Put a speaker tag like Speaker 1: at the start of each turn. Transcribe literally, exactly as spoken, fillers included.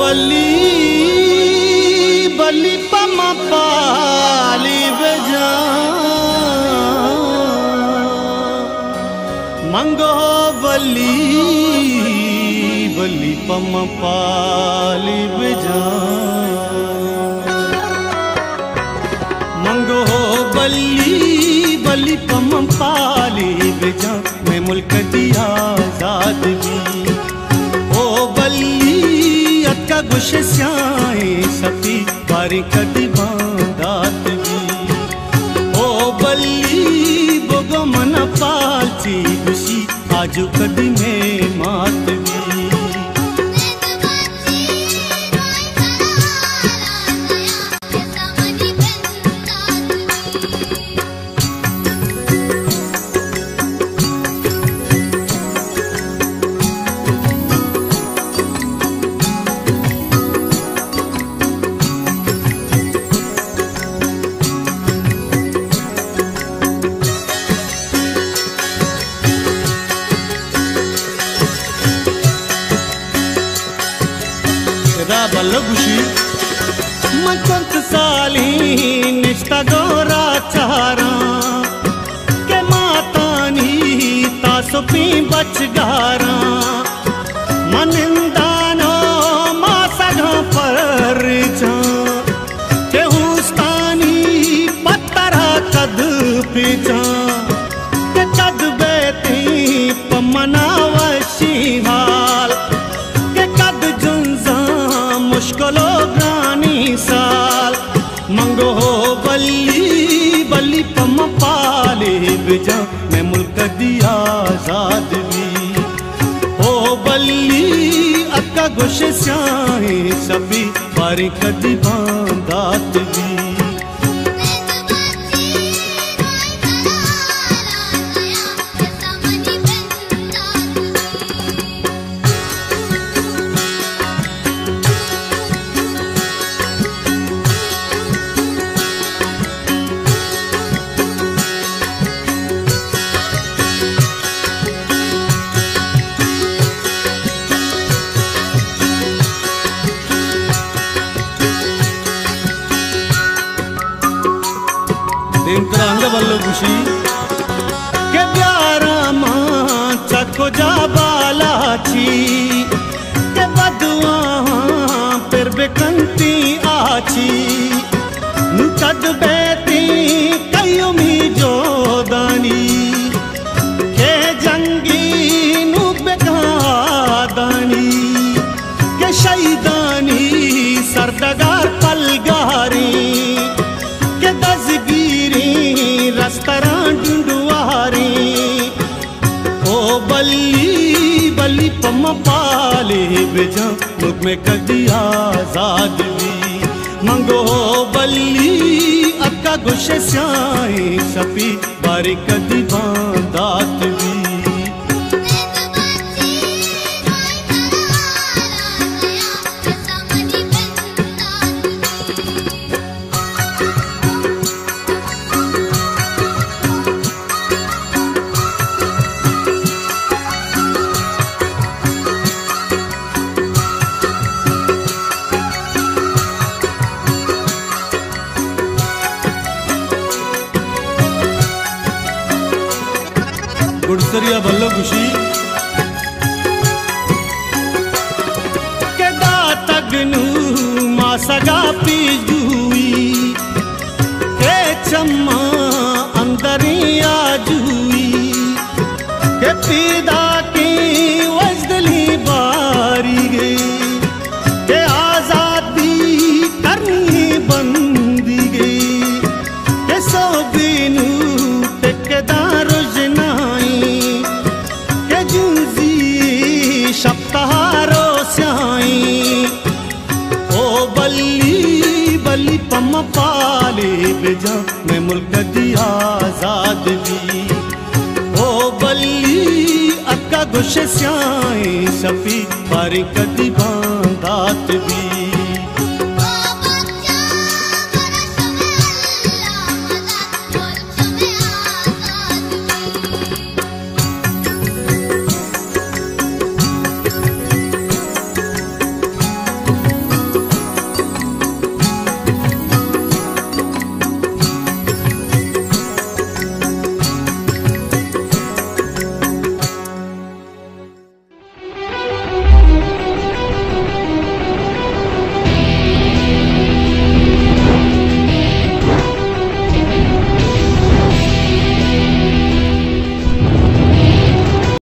Speaker 1: बली बली पमा पाली बजा मंगो बली बली पमा पाली बजा मंगो बली बली पमा पाली बजा मैं मुल्क दी आजादगी ओ बली अक्का गुश स्याए सपी बारी कदी बांदात भी ओ बली बोगो मन पालची गुशी आजू कदी में मात भी बल्लुशी मंत साली निष्ठा गोरा चारा के मातानी तासुपी बच गारा मनिंदानो मासगा पर जा के हुस्तानी पत्तरा कद पीछा के कद बेती पमनावशी हाल के कद जुंजा मुश्किलो ग्रानी साल मंगो हो बली बली पम पाले बिजा मैं मुल्क दी आजाद भी ओ बली अक्का गुश स्याहे सभी बारी कदी बांदात भी बल्लुशी के प्यारा मां चको जा बालाची के बदुआ फिर बेकंती आची नुकद बेती कयो मी जोदानी के जंगी नु बेगादानी के शहीदानी सरदगार पलगारी के दजगीरी रस्तरा ढूंढवारी ओ बली बली पम पाले बेजा मुख में कदी आजाद भी मंगो बली अक्का गुश स्याए सपी बारी कदी बांदात भी गुड़सरिया बल्लुशी के दातगनु मासगा पीजुई के चम्मा अंदरिया जुई के पीदा की वजदली बारी गई के आजादी करनी बंदी गई के सो बिनु टेकेदार सप्ताहारो स्याई ओ बली बली पम पाले बेजा मैं मुल्क दी आजाद भी ओ बली अक्का गुश स्याए सफी बारी कदी बांदात भी